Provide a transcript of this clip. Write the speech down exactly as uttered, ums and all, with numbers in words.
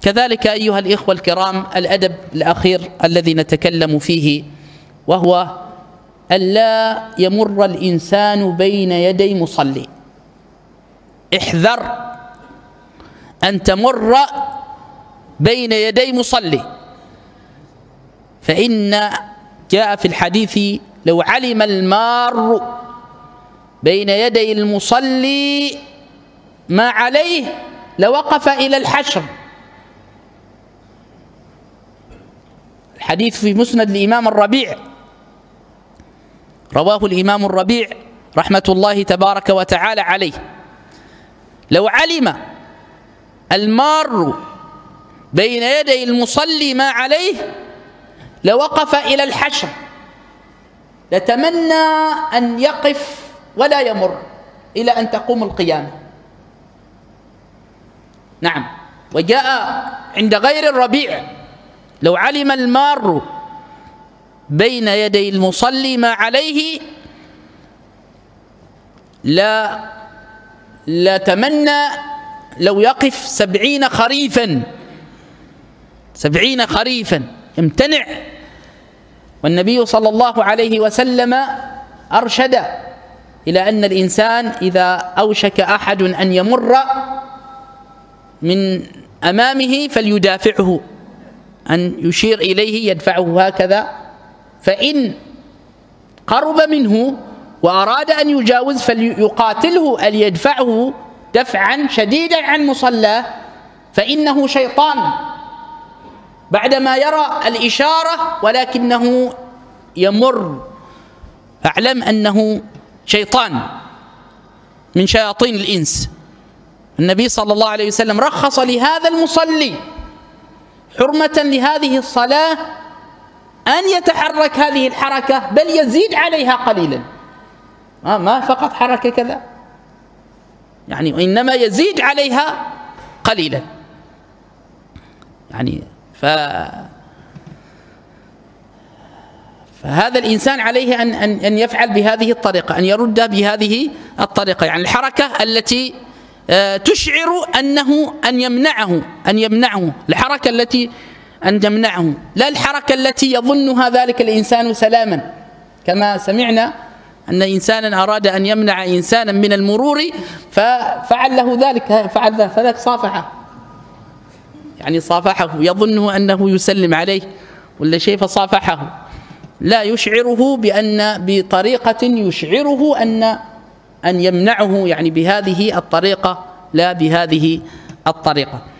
كذلك أيها الإخوة الكرام الأدب الأخير الذي نتكلم فيه، وهو ألا يمر الإنسان بين يدي مصلي. احذر أن تمر بين يدي مصلي، فإن جاء في الحديث لو علم المار بين يدي المصلي ما عليه لوقف إلى الحشر. الحديث في مسند الإمام الربيع، رواه الإمام الربيع رحمة الله تبارك وتعالى عليه. لو علم المار بين يدي المصلي ما عليه لوقف إلى الحشر، لتمنى أن يقف ولا يمر إلى أن تقوم القيامة. نعم. وجاء عند غير الربيع لو علم المار بين يدي المصلي ما عليه لا لا تمنى لو يقف سبعين خريفا سبعين خريفا يمتنع. والنبي صلى الله عليه وسلم أرشد إلى أن الإنسان إذا أوشك أحد أن يمر من أمامه فليدافعه، أن يشير إليه يدفعه هكذا، فإن قرب منه وأراد أن يجاوز فليقاتله أن يدفعه دفعا شديدا عن مصلاه، فإنه شيطان بعدما يرى الإشارة ولكنه يمر، فاعلم أنه شيطان من شياطين الإنس. النبي صلى الله عليه وسلم رخص لهذا المصلي حرمة لهذه الصلاة أن يتحرك هذه الحركة، بل يزيد عليها قليلا، ما فقط حركة كذا يعني، وإنما يزيد عليها قليلا يعني. ف فهذا الإنسان عليه أن أن يفعل بهذه الطريقة، أن يرد بهذه الطريقة، يعني الحركة التي تشعر أنه أن يمنعه أن يمنعه الحركة التي أن تمنعه، لا الحركة التي يظنها ذلك الإنسان سلاما، كما سمعنا أن إنسانا أراد أن يمنع إنسانا من المرور ففعل له ذلك، فعل ذلك فذاك صافحه، يعني صافحه يظنه أنه يسلم عليه ولا شيء فصافحه، لا يشعره بأن بطريقة يشعره أن أن يمنعه، يعني بهذه الطريقة لا بهذه الطريقة.